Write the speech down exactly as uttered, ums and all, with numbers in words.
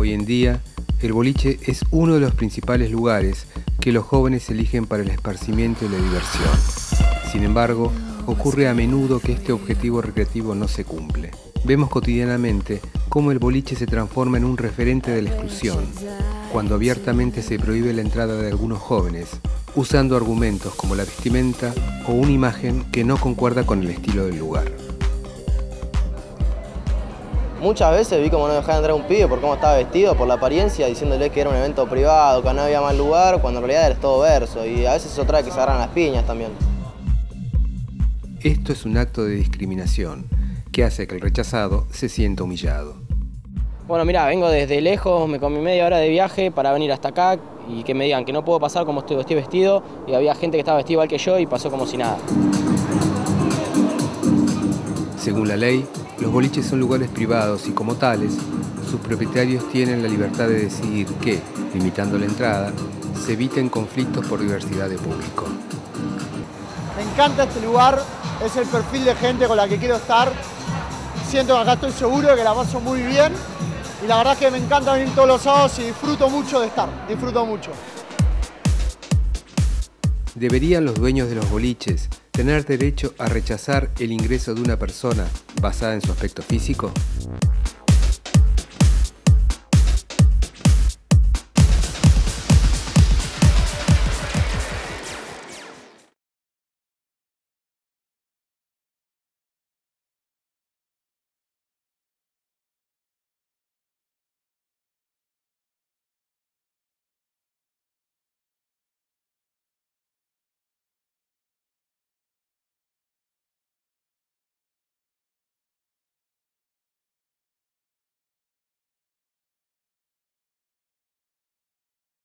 Hoy en día, el boliche es uno de los principales lugares que los jóvenes eligen para el esparcimiento y la diversión. Sin embargo, ocurre a menudo que este objetivo recreativo no se cumple. Vemos cotidianamente cómo el boliche se transforma en un referente de la exclusión, cuando abiertamente se prohíbe la entrada de algunos jóvenes, usando argumentos como la vestimenta o una imagen que no concuerda con el estilo del lugar. Muchas veces vi cómo no dejaban entrar a un pibe por cómo estaba vestido, por la apariencia, diciéndole que era un evento privado, que no había más lugar, cuando en realidad era todo verso, y a veces eso trae que se agarran las piñas también. Esto es un acto de discriminación que hace que el rechazado se sienta humillado. Bueno, mira, vengo desde lejos, me comí media hora de viaje para venir hasta acá y que me digan que no puedo pasar como estoy, estoy vestido, y había gente que estaba vestida igual que yo y pasó como si nada. Según la ley, los boliches son lugares privados y como tales, sus propietarios tienen la libertad de decidir que, limitando la entrada, se eviten conflictos por diversidad de público. Me encanta este lugar, es el perfil de gente con la que quiero estar. Siento que acá estoy seguro de que la paso muy bien y la verdad es que me encanta venir todos los sábados y disfruto mucho de estar, disfruto mucho. ¿Deberían los dueños de los boliches tener derecho a rechazar el ingreso de una persona basada en su aspecto físico?